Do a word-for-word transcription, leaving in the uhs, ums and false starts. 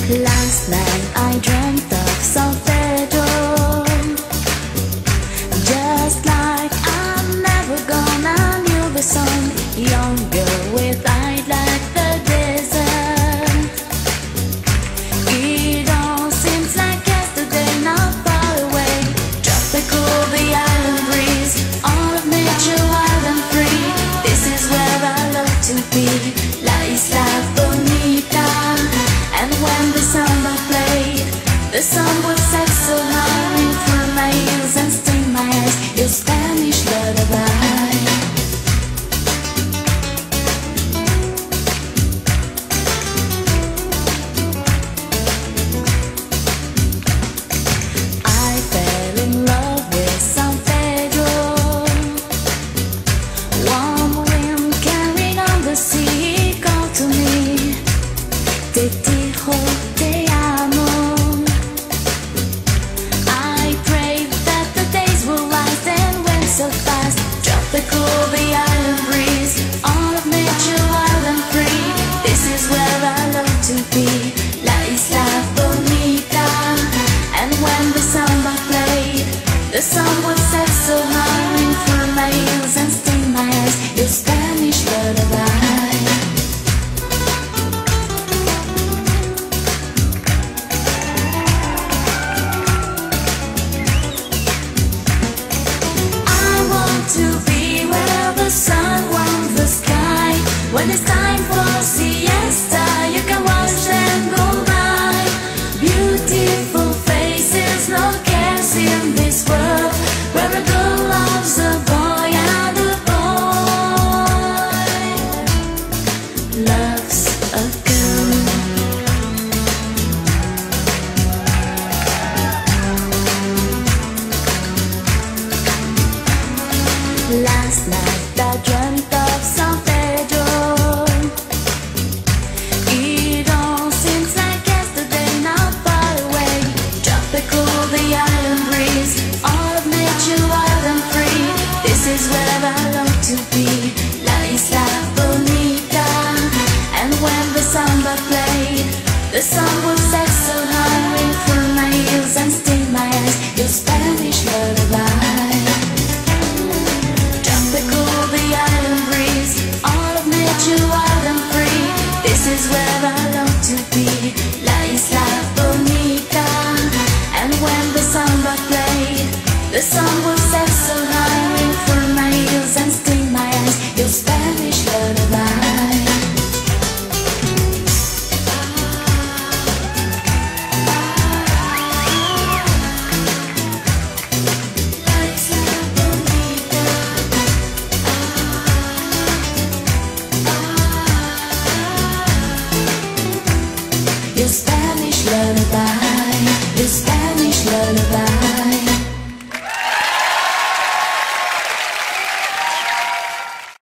Last night I dreamt of San Pedro, just like I'm never gonna knew the song. Young girl with eyes like the desert. It all seems like yesterday, not far away. Tropical, the island breeze, all of nature wild and free. This is where I love to be, La Isla Bonita. And when the samba played, the sun would set so high in through my ears and sting my eyes. Your Spanish lullaby. I fell in love with San Pedro. Warm wind carried on the sea called to me. Te dijo te amo. I prayed that the days will last and went so fast. Tropical, the island breeze, all of nature wild and free. This is where I love to be, La Isla Bonita. And when the samba played, the sun would set so high in through my ears and sting my eyes. Your Spanish lullaby. To be where the sun warms the sky. When it's time for siesta, you can watch them go by. Beautiful faces, no cares in this world, where a girl loves a boy and a boy loves a girl. Last night I dreamt of some